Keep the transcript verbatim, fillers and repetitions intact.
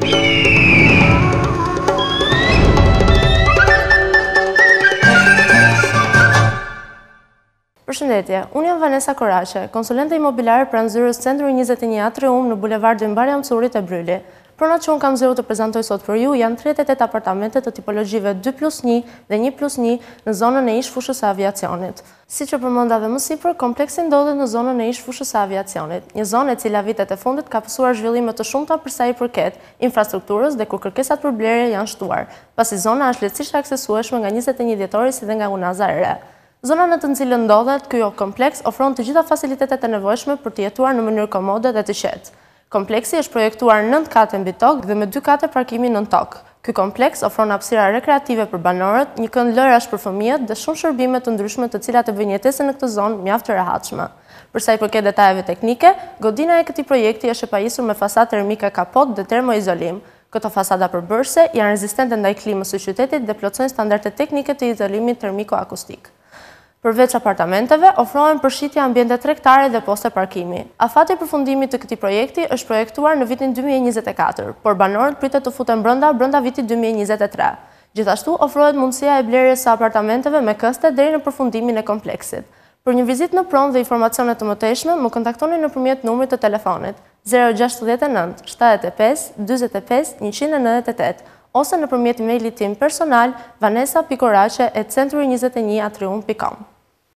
Përshëndetje, unë jam Vanessa Koraqe, konsulente imobiliare pranë zyrës Centri njëzet e një Atrium në bulevardin Mbarja Mësurit e Bryli. Pronat që unë kam zgjedhur të prezantoj sot për ju janë tridhjetë e tetë apartamente të tipologjive dy plus një dhe një plus një në zonën e ish fushës së aviacionit. Siç e përmenda dhe më sipër, kompleksi ndodhet në zonën e ish fushës së aviacionit, një zonë e cila vitet e fundit ka pasur zhvillime të shumta për sa i përket infrastrukturës dhe kur kërkesat për blerje janë shtuar, pasi zona është lehtësisht aksesueshme nga njëzet e një dhjetori si dhe nga Unaza e Re. Zona në të cilën ndodhet, ky kompleks ofron të gjitha facilitetet e nevojshme për të jetuar në mënyrë komode dhe të qetë. Kompleksi është projektuar nëntë kate mbi tokë dhe me dy kate parkimi nën tokë. Ky kompleks ofron hapësira rekreative për banorët, një kënd lërash për fëmijët dhe shumë shërbime të ndryshme të cilat e bëjnë jetesën në këtë zonë mjaft të rehatshme. Për sa i përket detajeve teknike, godina e këtij projekti është e pajisur me fasadë termike kapot dhe termoizolim. Këto fasada përbërëse janë rezistente ndaj klimës së qytetit dhe plotësojnë standardet teknike të izolimit termiko-akustik. Përveç apartamenteve, ofrohen përshitje ambiente tregtare dhe poste parkimi. Afati i përfundimit të këtij projekti është projektuar në vitin dy mijë e njëzet e katër, por banorët pritet të futen brenda brenda vitit dy mijë e njëzet e tre. Gjithashtu ofrohet mundësia e blerjes së apartamenteve me këste deri në përfundimin e kompleksit. Për një vizitë në pronë dhe informacione të mëtejshme, më kontaktoni nëpërmjet numrit të telefonit zero gjasht e nëntë shtatëdhjetë e pesë dyzet e pesë njëqind e nëntëdhjetë e tetë ose nëpërmjet emailit tim personal vanessa pikë koraqe at centri njëzet e një atrium pikë com.